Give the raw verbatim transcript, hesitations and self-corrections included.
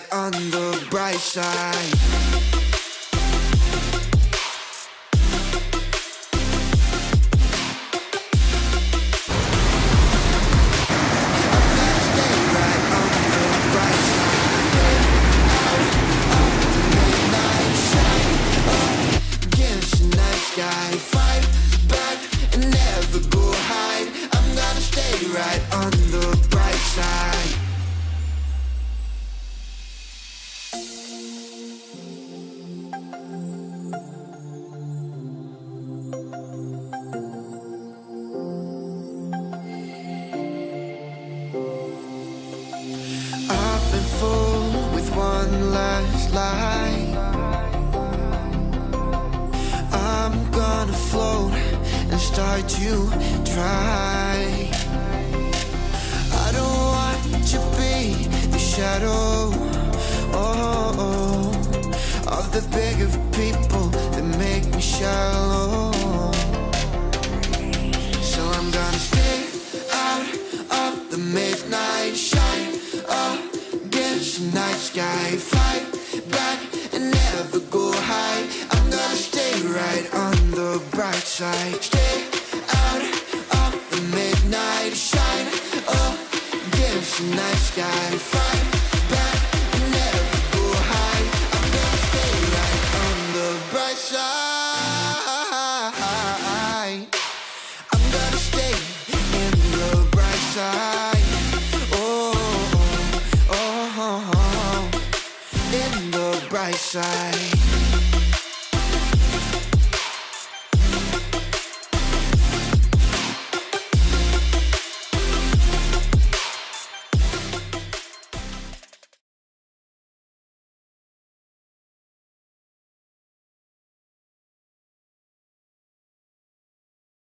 right on the bright side. To try, I don't want to be the shadow oh, oh, of the bigger people that make me shallow. So I'm gonna stay out of the midnight shine against the night sky, fight back and never go high. I'm gonna stay right on the bright side. Stay midnight shine, oh, against the night sky, fight back, never go high. I'm gonna stay right on the bright side. I'm gonna stay in the bright side. Oh, oh, oh, oh, in the bright side.